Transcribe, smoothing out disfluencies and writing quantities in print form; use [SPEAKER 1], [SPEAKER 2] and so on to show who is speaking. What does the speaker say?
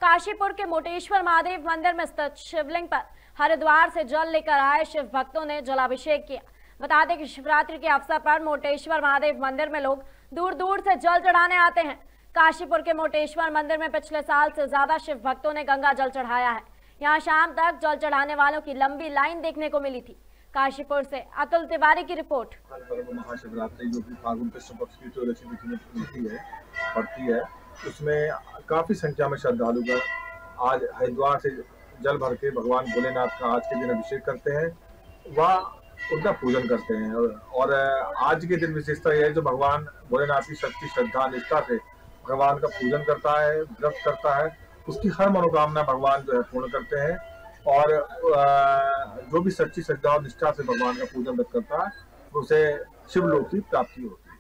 [SPEAKER 1] काशीपुर के मोटेश्वर महादेव मंदिर में स्थित शिवलिंग पर हरिद्वार से जल लेकर आए शिव भक्तों ने जलाभिषेक किया। बता दें कि शिवरात्रि के अवसर पर मोटेश्वर महादेव मंदिर में लोग दूर दूर से जल चढ़ाने आते हैं। काशीपुर के मोटेश्वर मंदिर में पिछले साल से ज्यादा शिव भक्तों ने गंगा जल चढ़ाया है। यहाँ शाम तक जल चढ़ाने वालों की लंबी लाइन देखने को मिली थी। काशीपुर से अतुल तिवारी की रिपोर्ट।
[SPEAKER 2] महाशिवरात्रि जो कि फागुन कृष्ण पक्ष की त्रयोदशी तिथि में पड़ती है, उसमें काफी संख्या में श्रद्धालु आज हरिद्वार से जल भर के भगवान भोलेनाथ का आज के दिन अभिषेक करते हैं, वह उनका पूजन करते हैं। और आज के दिन विशेषता यह है, जो भगवान भोलेनाथ की शक्ति श्रद्धा निष्ठा से भगवान का पूजन करता है, व्रत करता है, उसकी हर मनोकामना भगवान जो है पूर्ण करते हैं। और जो भी सच्ची श्रद्धा और निष्ठा से भगवान का पूजन व्रत करता है, उसे शिवलोक की प्राप्ति होती है।